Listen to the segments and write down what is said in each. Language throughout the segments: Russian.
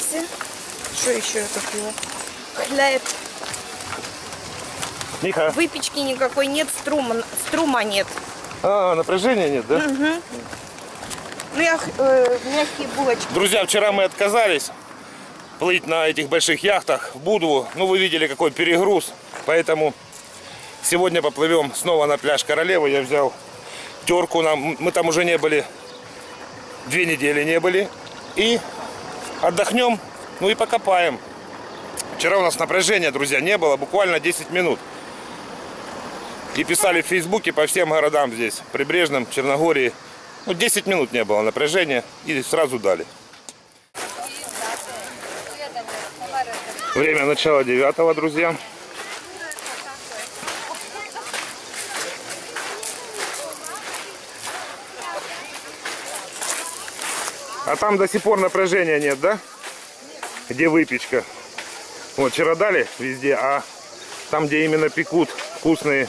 чипсы. Что еще я купила? Хлеб. Миха. Выпечки никакой нет, струма нет. Напряжения нет, да? Угу. Ну, я мягкие булочки. Друзья, вчера мы отказались плыть на этих больших яхтах в Будву. Ну, вы видели, какой перегруз. Поэтому сегодня поплывем снова на пляж Королевы. Я взял терку. Мы там уже не были. 2 недели не были. И отдохнем, ну и покопаем. Вчера у нас напряжения, друзья, не было. Буквально 10 минут. И писали в Фейсбуке по всем городам здесь. Прибрежным, Черногории. Ну, 10 минут не было напряжения. И сразу дали. Время начала 9-го, друзья. А там до сих пор напряжения нет, да? Где выпечка? Вот, вчера дали везде, а там, где именно пекут вкусные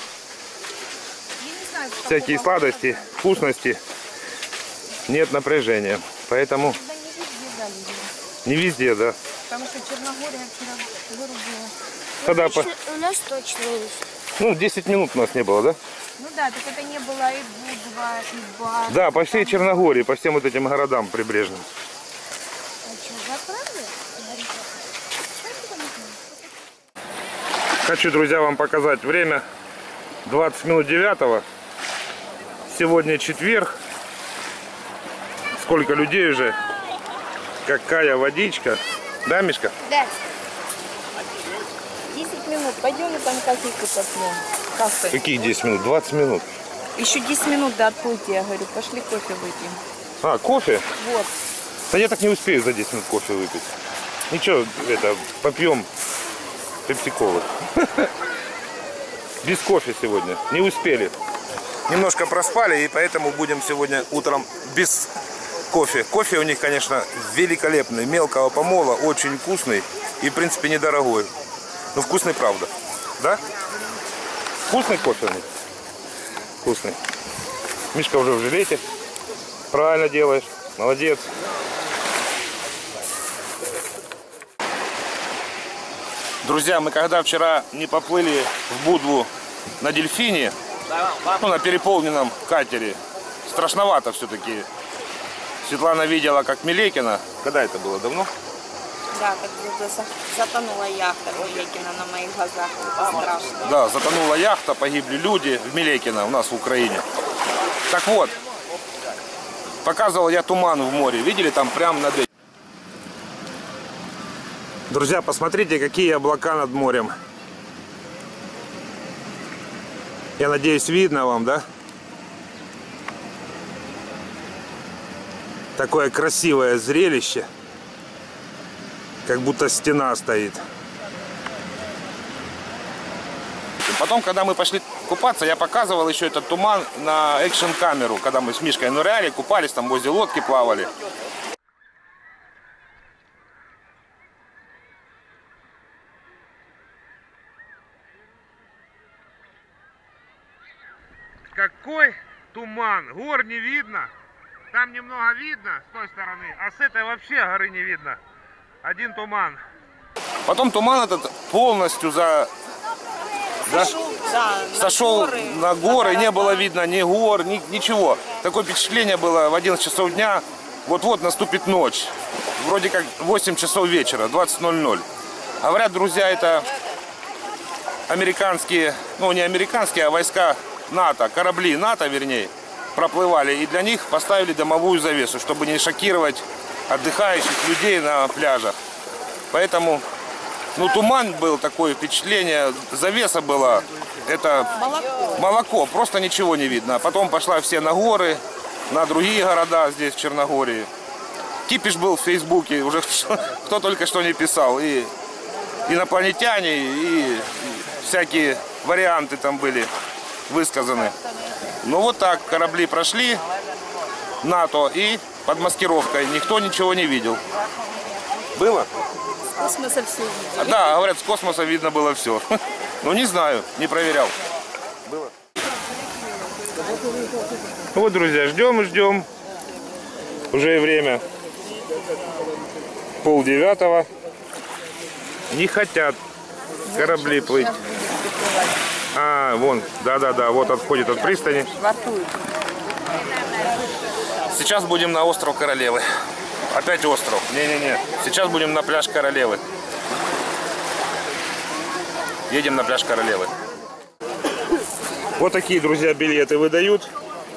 всякие сладости, вкусности, нет напряжения. Поэтому не везде, да. Потому что Черногория вчера вырубила. Тогда У нас точно есть. ну, 10 минут у нас не было, да? Ну да, так это не было и Будва, и Бар. Да, по всей Черногории, по всем вот этим городам прибрежным. А что, заправили? Хочу, друзья, вам показать время. 20 минут 9-го. Сегодня четверг. Сколько людей уже. Какая водичка. Да, Мишка? Да. 10 минут. Пойдем и там кофейку попьем. Кафе. Какие 10 минут? 20 минут. Еще 10 минут до отплытия. Я говорю, пошли кофе выпьем. А, кофе? Вот. Да я так не успею за 10 минут кофе выпить. Ничего, это, попьем пепси-колы. Без кофе сегодня. Не успели. Немножко проспали, и поэтому будем сегодня утром без кофе. Кофе у них, конечно, великолепный. Мелкого помола, очень вкусный и, в принципе, недорогой. Но вкусный, правда. Да? Вкусный кофе у них? Вкусный. Мишка уже в жилете. Правильно делаешь. Молодец. Друзья, мы когда вчера не поплыли в Будву на дельфине, ну, на переполненном катере, страшновато все-таки. Светлана видела, как Милекина. Когда это было? Давно? Да, как будто затонула яхта Милекина на моих глазах. Это страшно. Да, затонула яхта, погибли люди в Милекино, у нас в Украине. Так вот, показывал я туман в море. Видели, там прям над этим. Друзья, посмотрите, какие облака над морем. Я надеюсь, видно вам, да? Такое красивое зрелище. Как будто стена стоит. Потом, когда мы пошли купаться, я показывал еще этот туман на экшн-камеру. Когда мы с Мишкой ныряли, купались, там возле лодки плавали. Какой туман! Гор не видно. Там немного видно с той стороны, а с этой вообще горы не видно. Один туман. Потом туман этот полностью сошел на горы, не было видно ни гор, ничего. Такое впечатление было в 11 часов дня. Вот-вот наступит ночь. Вроде как 8 часов вечера, 20:00. Говорят, друзья, это американские, ну не американские, а войска НАТО, корабли НАТО, вернее, проплывали. И для них поставили дымовую завесу, чтобы не шокировать отдыхающих людей на пляжах. Поэтому, ну, туман был, такое впечатление, завеса была, это молоко, просто ничего не видно. А потом пошла все на горы, на другие города здесь, в Черногории. Кипиш был в Фейсбуке, уже кто только что не писал. И инопланетяне, и всякие варианты там были высказаны. Ну вот так, корабли прошли, НАТО, и под маскировкой никто ничего не видел. Было? С космоса все видели. Да, говорят, с космоса видно было все. Ну не знаю, не проверял. Было. Вот, друзья, ждем и ждем. Уже и время 8:30. Не хотят корабли плыть. А, вон, да, вот отходит от пристани. Сейчас будем на остров Королевы. Опять остров. Не-не-не. Сейчас будем на пляж Королевы. Едем на пляж Королевы. Вот такие, друзья, билеты выдают.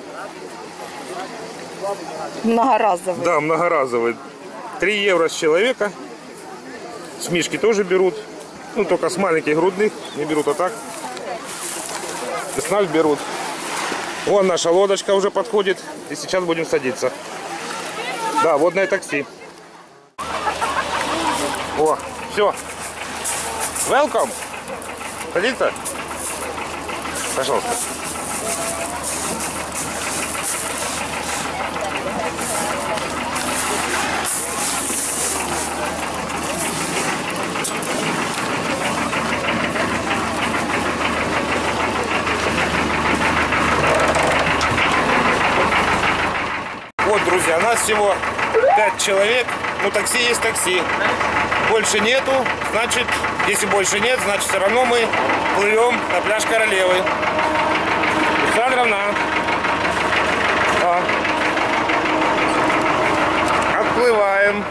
Многоразовый. Да, многоразовые. 3 евро с человека. С мишки тоже берут. Ну, только с маленьких грудных не берут, а так. С нас берут. Вон наша лодочка уже подходит. И сейчас будем садиться. Да, водное такси. О, все. Welcome. Садиться? Пожалуйста. Вот, друзья, нас всего 5 человек. Ну, такси есть такси. Больше нету, значит, если больше нет, значит, все равно мы плывем на пляж Королевы. Александровна. Отплываем.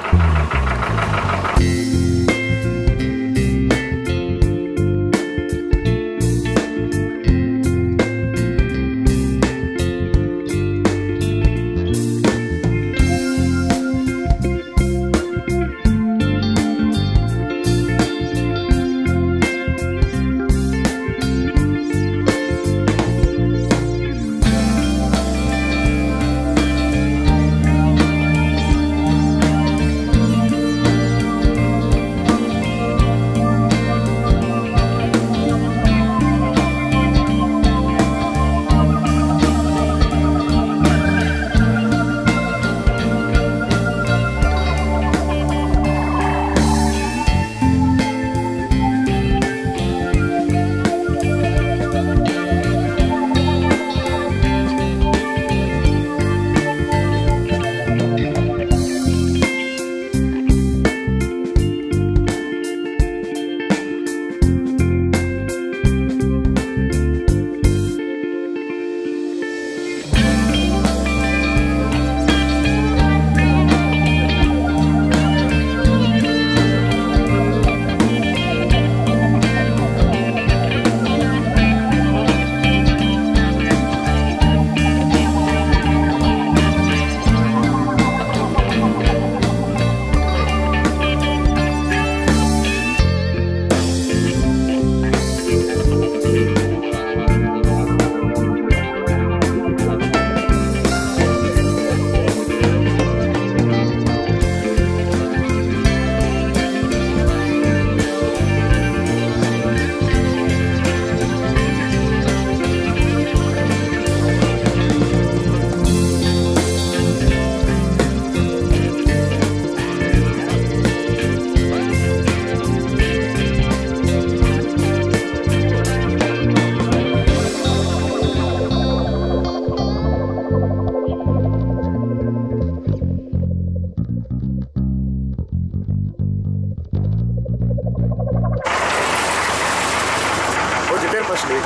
Пошли.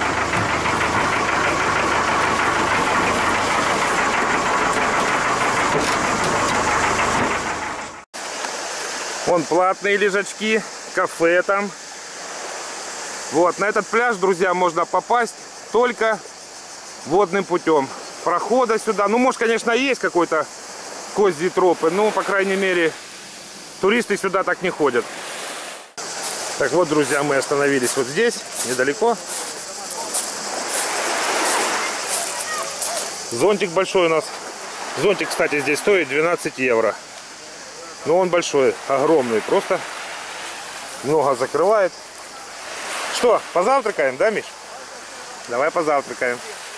Вон платные лежачки, кафе там. Вот, на этот пляж, друзья, можно попасть только водным путем. Прохода сюда, ну, может, конечно, есть какой-то козьи тропы, но, по крайней мере, туристы сюда так не ходят. Так вот, друзья, мы остановились вот здесь, недалеко. Зонтик большой у нас. Зонтик, кстати, здесь стоит 12 евро. Но он большой, огромный, просто много закрывает. Что, позавтракаем, да, Миш? Давай позавтракаем.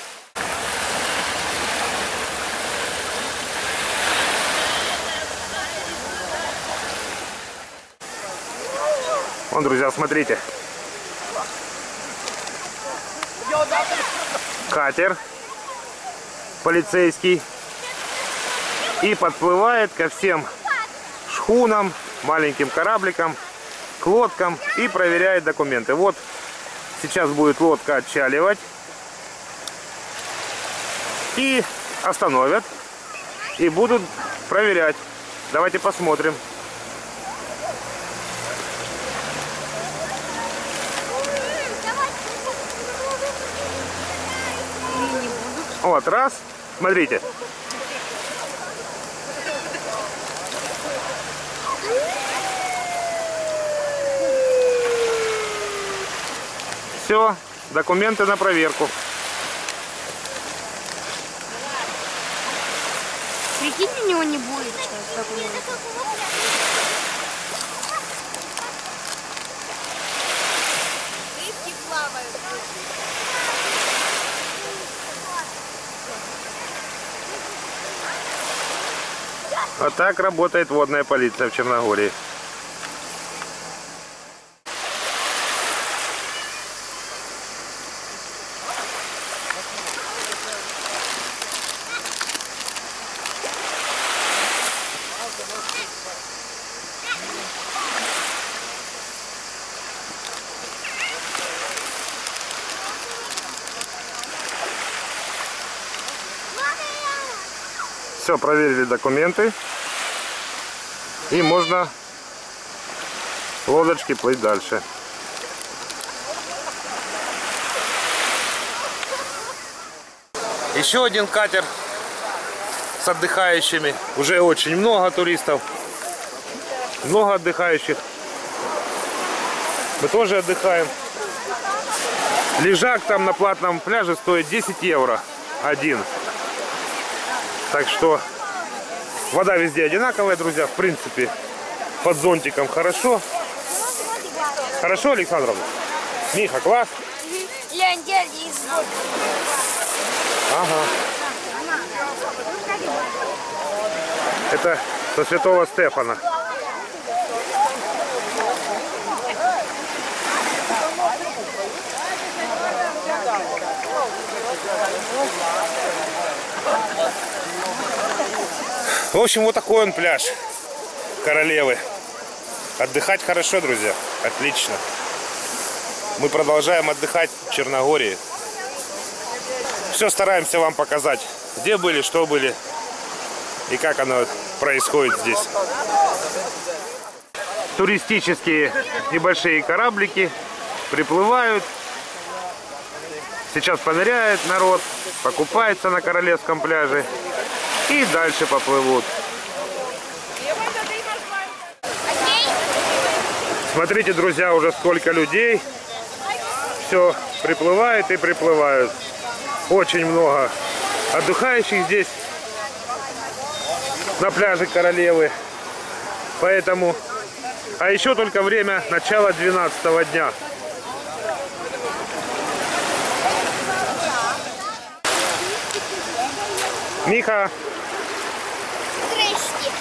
Вон, друзья, смотрите. Катер полицейский. И подплывает ко всем шхунам, маленьким корабликам, к лодкам и проверяет документы. Вот сейчас будет лодка отчаливать. И остановят. И будут проверять. Давайте посмотрим. Вот, раз. Смотрите. Все, документы на проверку. Прикинь, у него не будет сейчас документов. Рыбки плавают. А так работает водная полиция в Черногории. Все, проверили документы. И можно лодочки плыть дальше. Еще один катер с отдыхающими. Уже очень много туристов. Много отдыхающих. Мы тоже отдыхаем. Лежак там на платном пляже стоит 10 евро один. Так что вода везде одинаковая, друзья. В принципе, под зонтиком хорошо. Хорошо, Александровна? Миха, класс? Лень, дядя из воды. Ага. Это со Святого Стефана. В общем, вот такой он пляж Королевы. Отдыхать хорошо, друзья. Отлично. Мы продолжаем отдыхать в Черногории. Все стараемся вам показать, где были, что были и как оно происходит здесь. Туристические небольшие кораблики приплывают. Сейчас поныряет народ, покупается на Королевском пляже и дальше поплывут. Смотрите, друзья, уже сколько людей. Все приплывает и приплывают. Очень много отдыхающих здесь на пляже Королевы. Поэтому... А еще только время начала 12-го дня. Миха. Здрасте.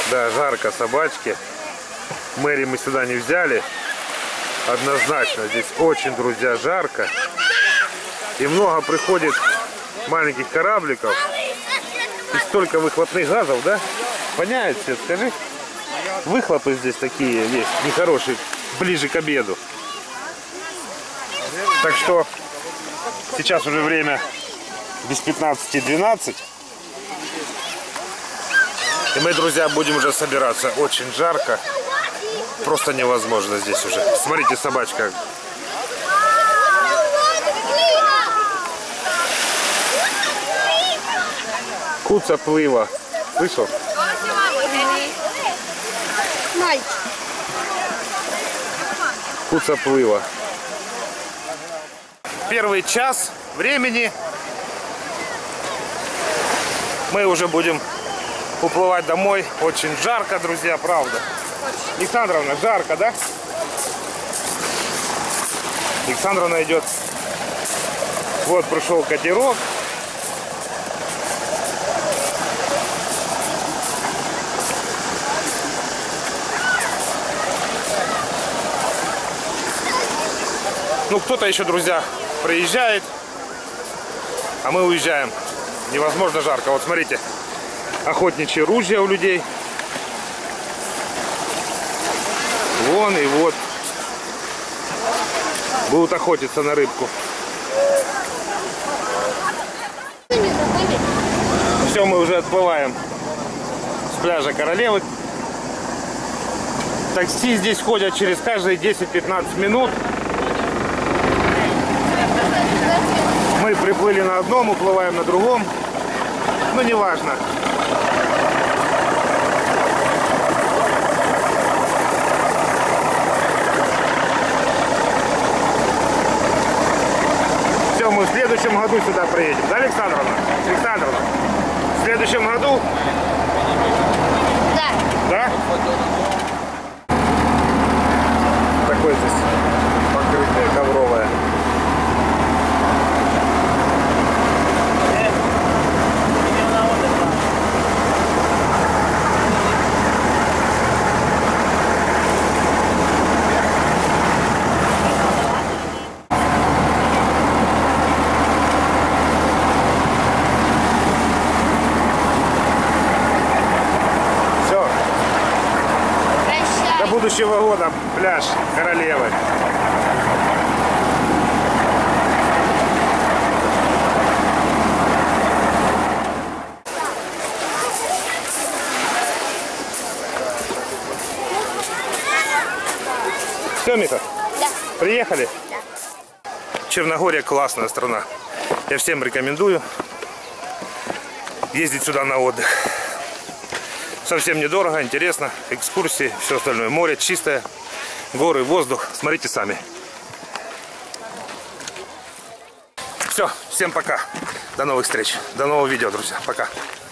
Да, жарко собачке. Мэри мы сюда не взяли. Однозначно, здесь очень, друзья, жарко. И много приходит маленьких корабликов. И столько выхлопных газов, да? Воняет все, скажи. Выхлопы здесь такие есть, нехорошие, ближе к обеду. Так что сейчас уже время без 15:12. И мы, друзья, будем уже собираться. Очень жарко. Просто невозможно здесь уже. Смотрите, собачка. Куца плыва. Слышал? Мальчик. Куца плыва. Первый час времени. Мы уже будем уплывать домой. Очень жарко, друзья, правда. Александровна, жарко, да? Александровна идет. Вот пришел катерок. Ну, кто-то еще, друзья, приезжает, а мы уезжаем. Невозможно жарко. Вот смотрите, охотничьи ружья у людей. Вон и вот. Будут охотиться на рыбку. Все, мы уже отплываем с пляжа Королевы. Такси здесь ходят через каждые 10-15 минут. Мы приплыли на одном, уплываем на другом. Ну, неважно. Все, мы в следующем году сюда приедем. Да, Александровна? Александровна, в следующем году? Да. Да? Такое здесь покрытое ковровое. Будущего года пляж Королевы. Все, Миха? Да. Приехали? Да. Черногория классная страна. Я всем рекомендую ездить сюда на отдых. Совсем недорого, интересно, экскурсии, все остальное. Море чистое, горы, воздух. Смотрите сами. Все, всем пока. До новых встреч. До нового видео, друзья. Пока.